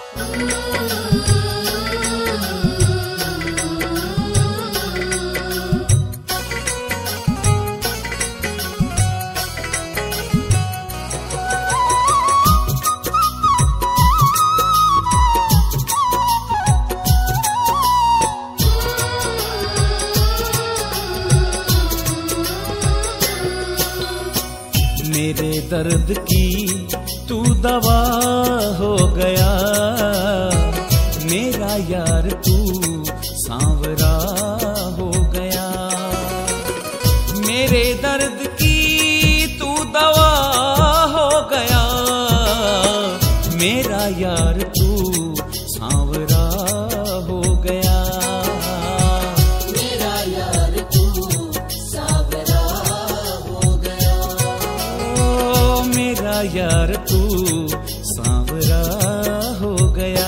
मेरे दर्द की तू दवा हो गया, मेरा यार तू सांवरा हो गया। मेरे दर्द की तू दवा हो गया, मेरा यार तू सांवरा हो गया। मेरा यार तू सांवरा हो गया। ओ मेरा यार तू सांवरा हो गया।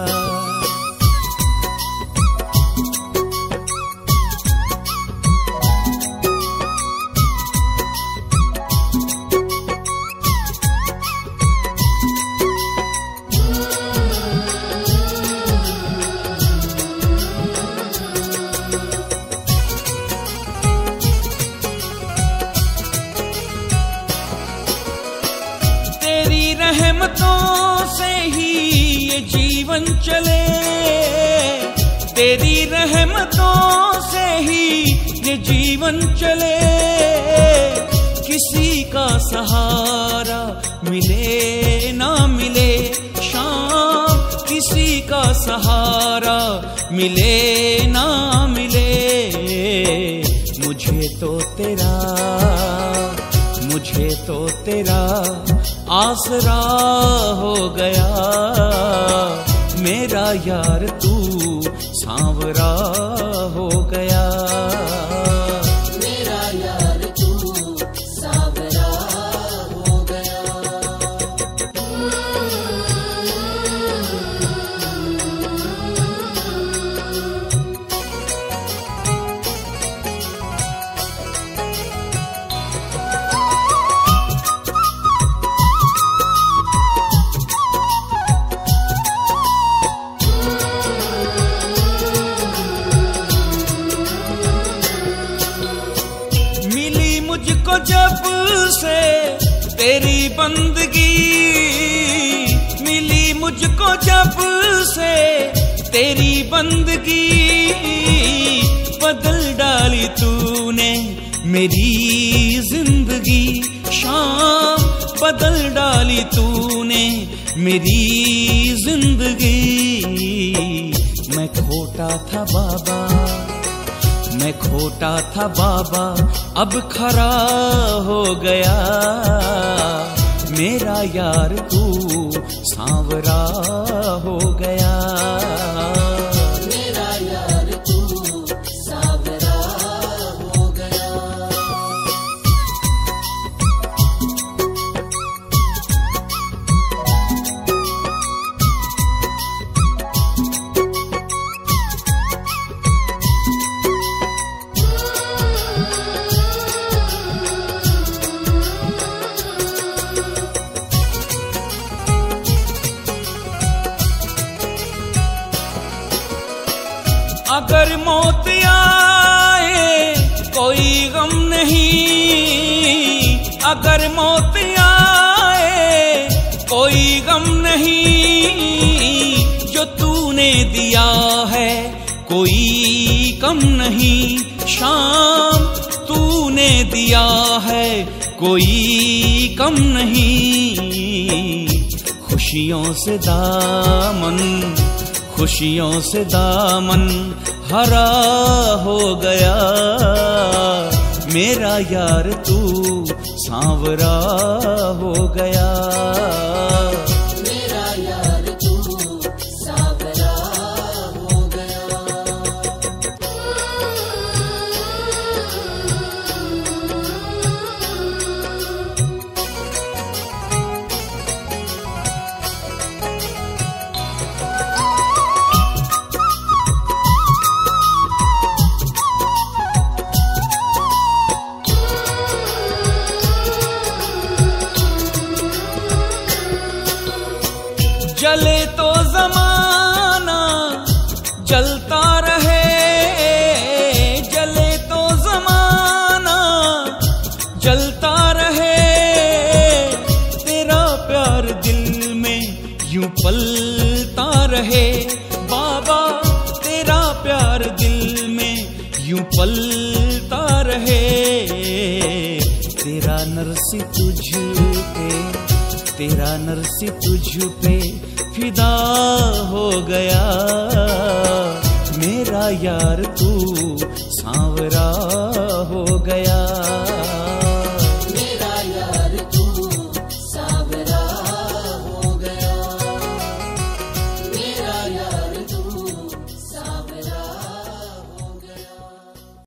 तेरी रहमतों से ही ये जीवन चले, तेरी रहमतों से ही ये जीवन चले। किसी का सहारा मिले ना मिले शाम, किसी का सहारा मिले ना मिले। मुझे तो तेरा आसरा हो गया। मेरा यार तू सांवरा हो गया। मेरा यार तू सांवरा हो गया। मुझको जब से तेरी बंदगी मिली, मुझको जब से तेरी बंदगी, बदल डाली तूने मेरी जिंदगी। शाम बदल डाली तूने मेरी जिंदगी। मैं खोटा था बाबा, मैं खोटा था बाबा, अब खरा हो गया। मेरा यार तू सांवरा हो गया। मेरा यार तू सांवरा हो गया। अगर मौत आए कोई गम नहीं, अगर मौत आए कोई गम नहीं। जो तूने दिया है कोई कम नहीं। शाम तूने दिया है कोई कम नहीं। खुशियों से दामन, खुशियों से दामन हरा हो गया। मेरा यार तू सांवरा हो गया। मेरा यार तू सांवरा हो गया। जले तो जमाना जलता रहे, जले तो जमाना जलता रहे, तेरा प्यार दिल में यूं पलता रहे। बाबा तेरा प्यार दिल में यूं पलता रहे। तेरा नरसी तुझ पे, तेरा नरसी तुझ पे फिदा हो गया। मेरा यार तू सांवरा हो गया।